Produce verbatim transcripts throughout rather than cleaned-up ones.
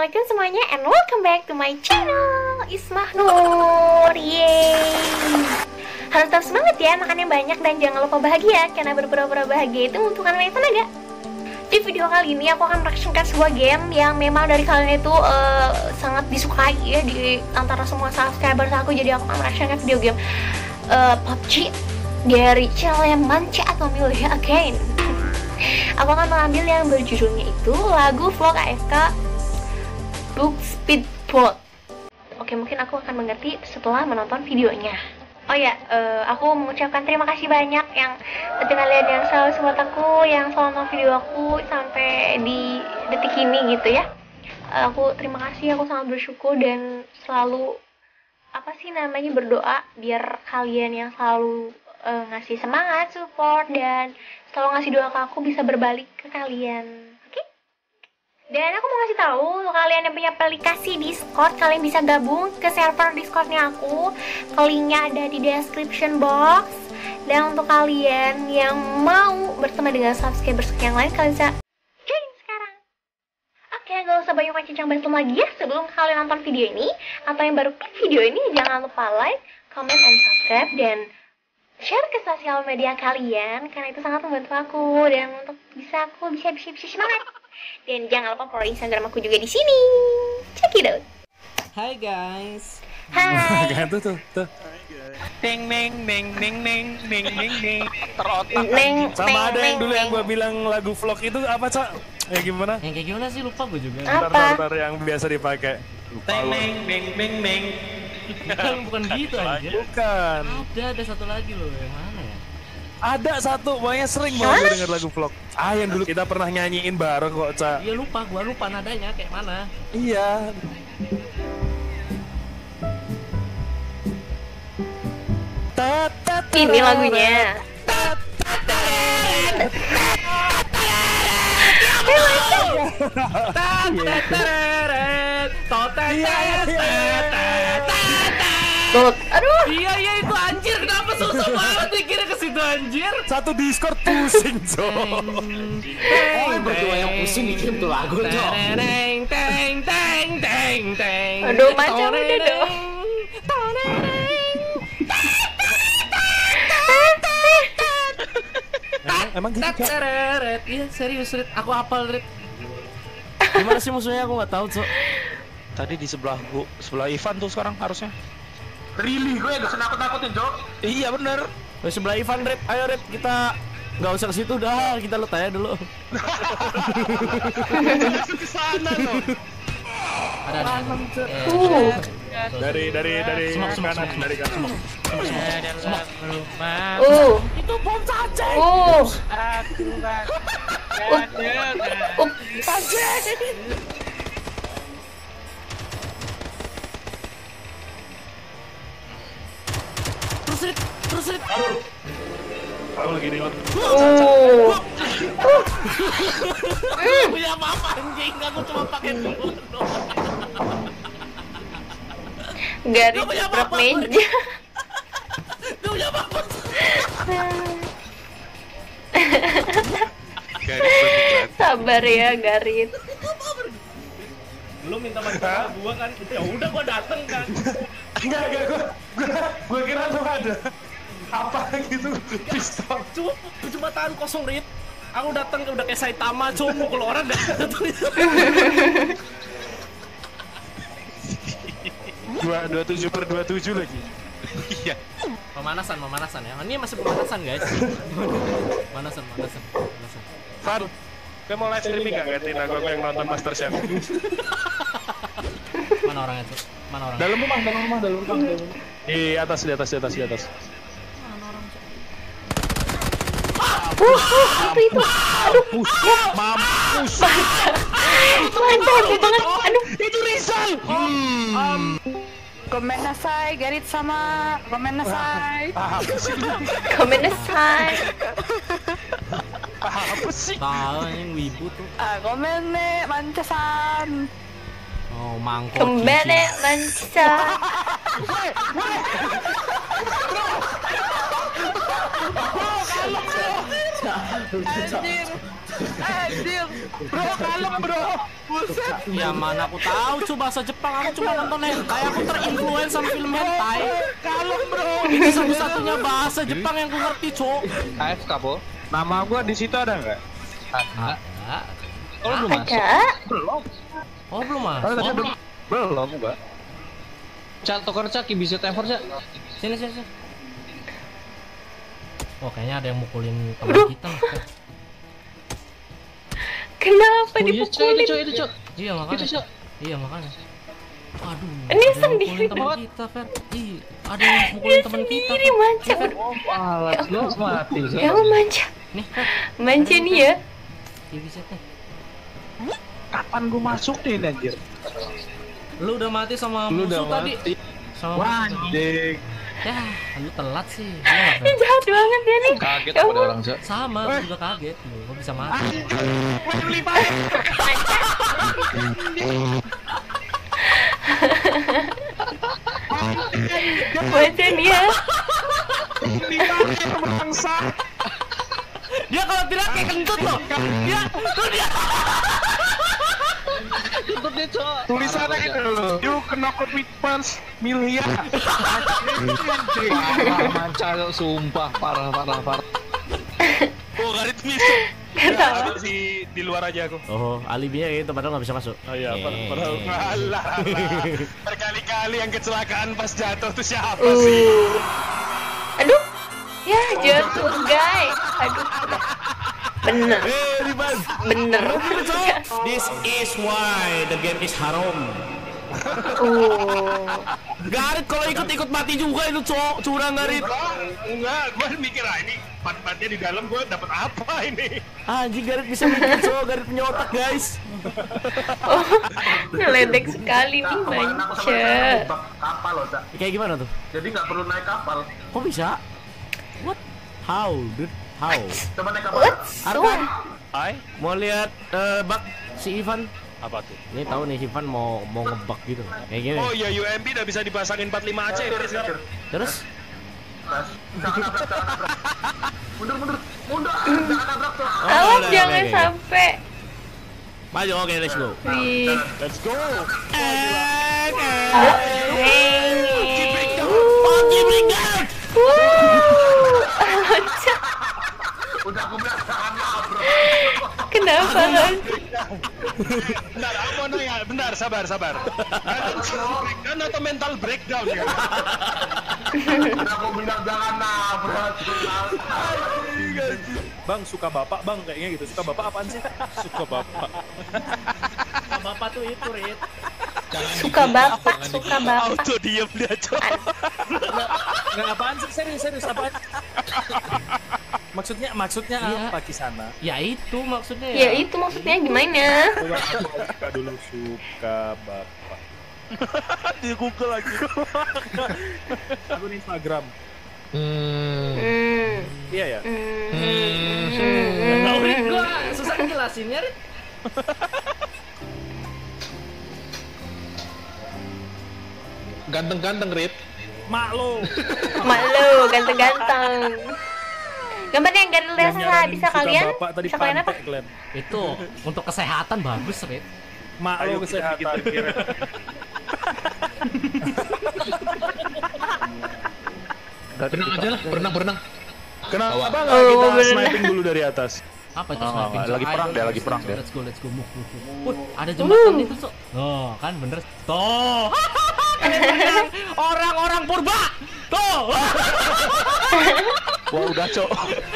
Assalamualaikum semuanya and welcome back to my channel Ismah Nur. Yeay. Harus tetap semangat ya, makan yang banyak dan jangan lupa bahagia, karena berpura-pura bahagia itu membutuhkan banyak tenaga. Di video kali ini aku akan mereaksikan sebuah game yang memang dari kalian itu uh, sangat disukai ya di antara semua subscribers aku. Jadi aku akan mereaksikan video game uh, P U B G dari channel yang Manca atau Milih Again. Aku akan mengambil yang berjudulnya itu lagu vlog A F K Book Speedboat. Oke, mungkin aku akan mengerti setelah menonton videonya. Oh ya, uh, aku mengucapkan terima kasih banyak yang untuk kalian yang selalu support aku, yang selalu nonton video aku sampai di detik ini gitu ya. Uh, aku terima kasih, aku sangat bersyukur dan selalu apa sih namanya berdoa biar kalian yang selalu uh, ngasih semangat, support dan selalu ngasih doa ke aku bisa berbalik ke kalian. Oke? Okay? Dan aku mau ngasih tahu untuk kalian yang punya aplikasi Discord, kalian bisa gabung ke server Discordnya aku. Linknya ada di description box. Dan untuk kalian yang mau berteman dengan subscribers yang lain, kalian bisa join sekarang. Oke, gak usah banyak cincang bantu lagi ya. Sebelum kalian nonton video ini atau yang baru klik video ini, jangan lupa like, comment, and subscribe dan share ke sosial media kalian karena itu sangat membantu aku dan untuk bisa aku bisa bisa bisa semangat. Dan jangan lupa follow Instagram aku juga di sini. Check it out. Hai guys. Hai. tuh tuh tuh. Neng neng neng neng neng neng neng neng terotak. Neng, Sama neng, ada yang neng, dulu yang neng. gua bilang lagu vlog itu apa, Cak? Ya gimana? Yang kayak gimana sih, lupa gue juga. Apa? Bentar, bentar, yang biasa dipakai. Lupa Neng gua. neng neng neng neng. Bukan bukan gitu aja. Bukan. Ada ada satu lagi loh, yang mana ya? Ada satu, pokoknya sering banget gua denger lagu vlog. Ah, yang dulu kita pernah nyanyiin bareng kok, Cak. Iya lupa, gua lupa nadanya kayak mana. Iya. Ini lagunya. Tuh, aduh. Iya iya itu anjir, kenapa susah banget mikirnya ke situ anjir? Satu Discord pusing, Cok. Oh, berdua yang pusing bikin tuh lagu, Cok. Teng teng teng teng teng. Aduh, macam udah dong. Emang, emang gitu, Cak? Tet, iya serius Rit, aku hafal Rit. Gimana sih musuhnya aku nggak tahu Cok. Tadi di sebelah gua, sebelah Ivan tuh sekarang harusnya. Really, gue gak usah nakut-nakutin, Jok. Iya bener. Di sebelah Ivan Rit, ayo Rit kita nggak usah ke situ dah, kita let aja dulu. Ke sana loh. Ada ada. Uh. Dari dari dari kanan, dari kanan. Uh. Itu bom saja. Uh. Aku kan. Uh. Uh. Terus Rit, terus Rit. Aku lagi di Uh. Punya apa anjing? Aku cuma pakai dulu. Garis berat meja. Gak punya apa-apa. Sabar ya, Garis. Lu minta bantuan gua kan, ya udah gua dateng kan. Enggak, enggak, gua, gua, gua kira tuh ada apa gitu, pistol. Cuma cuma tahan kosong Rit. Aku datang udah kayak Saitama, cuma mukul orang dah. Dua, dua tujuh per dua tujuh lagi. Iya. Pemanasan, pemanasan ya. Ini masih pemanasan guys. Pemanasan, pemanasan, pemanasan. Fan, kamu mau live streaming nggak gantiin aku, aku yang nonton Masterchef? Mana orangnya tuh? Mana orangnya? Dalam rumah, dalam rumah, dalam rumah, dalam rumah. Di atas, di atas, di atas, di atas. Mana orang tuh? Uh, uh, itu itu. Aduh, ya. Mampus. Mantap banget. Aduh. Itu Rizal. Um, komen nasai, Garit sama komen nasai. Apa sih? Komen aside. Apa sih? Tahu yang wibu tuh. Ah, komen nih, mancasan. Oh, mangkok. Kembali lancar. Anjir. Anjir. Bro, kalem bro. Buset. Ya mana aku tahu coba bahasa Jepang, aku cuma nonton hentai, aku terinfluence sama film hentai. Kalem bro. Ini satu-satunya bahasa Jepang yang ku ngerti, Cok. A F K, Po. Nama gua di situ ada nggak? Ada. Oh, belum masuk. Ada. Belum. Oh, belum Oh, tadi masuk. belum. Belum, Mbak. Cak, tukar Cak, bisa telepon Cak. Sini, sini, sini. Oh, kayaknya ada yang mukulin teman kita nih. Kenapa Oh iya, Cak, itu dipukulin? Cak, itu Cak. Iya, makanya. Itu Cak. Iya, makanya. Aduh. Ini ada yang sendiri mukulin teman banget. kita, Fer. Ih, ada yang Dia mukulin teman kita. sendiri Fer. manja. Iya, Fer. Oh, alat lo mati. Cak. Ya Allah manja. Nih, Fer. Manja nih ya. T V set nih. Kapan gua masuk nih anjir? Lu udah mati sama Lu musuh udah tadi. mati. Sama Wah, musuh. anjing. Ya, lu telat sih. Iya, Ini Fer. jahat banget dia nih. Kaget Ya pada ampun. orang Cak. Sama, aku juga kaget. Lu kok bisa mati. Manja nih ya. Dia kalau tidak kayak kentut loh. Dia, tuh dia. Tutup dia Cak. Tulisannya itu loh. You cannot with punch Milia. Parah manca Cak, sumpah parah parah parah. Oh, garit misuk. Kenapa? Ada di di luar aja aku. Oh, alibinya kayak gitu padahal nggak bisa masuk. Oh iya, Eh. padahal ngalah. Berkali-kali yang kecelakaan pas jatuh tuh siapa Uh. sih? Aduh. Ya jatuh guys. Aduh. Bener. Eh, Riban. Bener. This is why the game is haram. Oh. Garit kalau ikut-ikut mati juga itu, Cok. Curang Garit. Enggak, gua mikir ah ini part-partnya di dalam gua dapat apa ini? Anjing Garit bisa mikir, Cok. Garit punya otak, guys. Oh. Ngeledek sekali nih manja. Kapal loh, Cak. Kayak gimana tuh? Jadi nggak perlu naik kapal. Kok bisa? What? How, dude? How? Coba naik kapal. What's Arkan, wrong? Hai. mau lihat eh, bug si Ivan? Apa tuh? Ini tahu nih si Ivan mau mau ngebug gitu. Kayak gini. Oh iya, U M B udah bisa dipasangin empat puluh lima A C ini sekarang. Terus? Jangan nabrak, jangan nabrak. Mundur, mundur, mundur. Jangan nabrak tuh. Oh, Awas udah, jangan oke, oke. sampai. Maju, oke, let's go. Wih. Let's go. Eh, eh. Hey. Oh, breakdown. Wuh. Manja. Udah aku bilang jangan nabrak. Kenapa kan? Bentar, aku mau nanya. Bentar, sabar, sabar. Breakdown atau mental breakdown ya? Aku bilang jangan nabrak. Bang, suka bapak bang, kayaknya gitu. Suka bapak apaan sih? Suka bapak. Bapak tuh itu, Rit. Suka bapak, suka bapak. Auto diem dia, Cok. Nggak apaan sih? Serius, serius apaan? Maksudnya, maksudnya Iya. apa Kisana? Ya itu maksudnya Ya itu maksudnya gimana? Coba buka dulu suka bapak. Di Google lagi. Aku di Instagram. Hmm. Hmm. Iya ya. Hmm. Nggak, Rit, gua susah ngejelasinnya, Rit. Ganteng-ganteng Rit. Mak lo. Malu, ganteng-ganteng. Gambarnya yang garis Yang desa nyaranin bisa suka kalian? bapak tadi Bisa kalian apa? pantek, Glenn. Itu untuk kesehatan bagus, Rit. Mak lo kesehatan. Berenang aja lah, berenang berenang. Kenapa Bawa. nggak Oh, kita bener. sniping dulu dari atas? Apa itu Oh, sniping? lagi Ayo, perang dia, let's lagi go, perang dia. Let's go, let's go, move, move, move. Wih, ada jembatan itu, Cok. Oh, kan bener. Tuh. Kalian bilang orang-orang purba. Tuh. Wah, udah, Cok.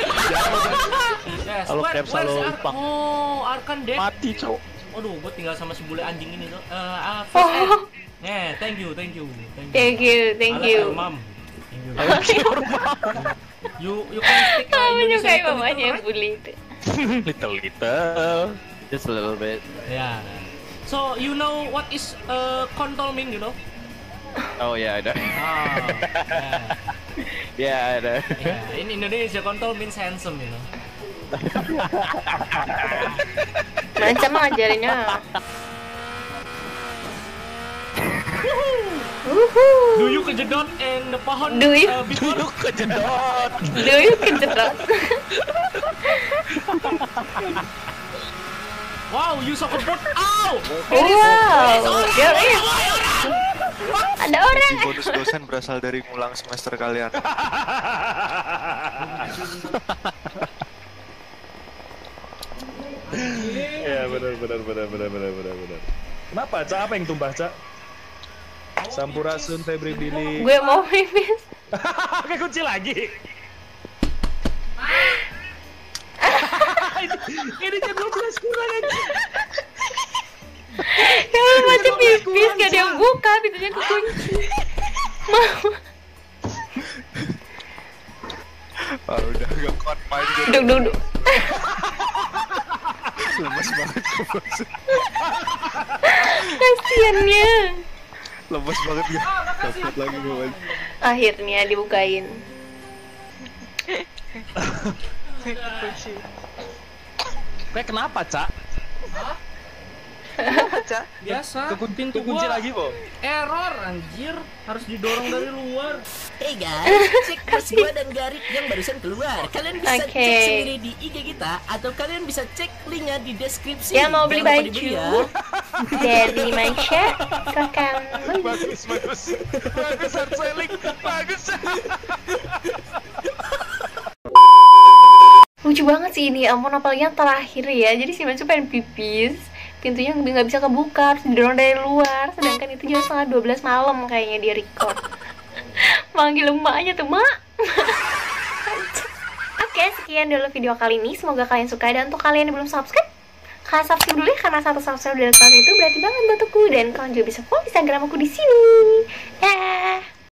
Yes, Halo, where- Caps, where's halo, Ar- Pang. Oh, Arkan dead. Mati, Cok. Aduh, gue tinggal sama si bule anjing ini tuh. Eh, ah, first aid. Oh, Eh, thank you, thank you, thank you. thank you, thank I like you. your mom. Thank you. You you can speak uh, Kamu Indonesian menyukai little, mamanya yang little, bully itu. Little, little. Just a little bit. right? Yeah. So you know what is uh, kontol mean, you know? Oh, yeah, ada. Ah, yeah. Yeah, ada. Yeah. In Indonesia, kontol means handsome, you know. Manja mah ngajarinnya. Do Wuhu. you kejedot in the pohon? Do you? Uh, before? Kejedot. Do you kejedot? Wow, you so good. Ow! Wow, there is. Ada orang. Uji bonus dosen berasal dari ngulang semester kalian. Ya benar benar benar benar benar benar benar. Kenapa Cak? Apa yang tumbah Cak? Sampurasun Febri Billy. Gue mau pipis. Pakai kunci lagi. Ini kan dua belas kurang aja. Ya macam pipis gak ada yang buka, pintunya kekunci. Mau. Ah, udah gak kuat main gue. Duduk duduk. Lemes banget gue bos. Kasiannya. Lemes banget gue. Takut lagi gue bos. Akhirnya dibukain. Kayak kenapa Cak? Biasa. Kekun Pintu kekunci gua lagi Bo. error anjir, harus didorong dari luar. Hey guys, cek post gua dan Garik yang barusan keluar. Kalian bisa Oke. cek sendiri di I G kita atau kalian bisa cek linknya di deskripsi. Dia mau beli Jangan lupa baju dibeli ya. dari Manca, silahkan beli. Bagus, bagus. Bagus, hard selling. Bagus. Lucu banget sih ini, ampun, apalagi yang terakhir ya. Jadi si Manca pengen pipis, pintunya nggak bisa kebuka, harus didorong dari luar. Sedangkan itu jam setengah dua belas malam kayaknya dia record. Manggil emaknya tuh, Mak. Oke, sekian dulu video kali ini. Semoga kalian suka. Dan untuk kalian yang belum subscribe, kalian subscribe dulu ya, karena satu subscribe dari kalian itu berarti banget buat aku. Dan kalian juga bisa follow Instagram aku di sini. Dah.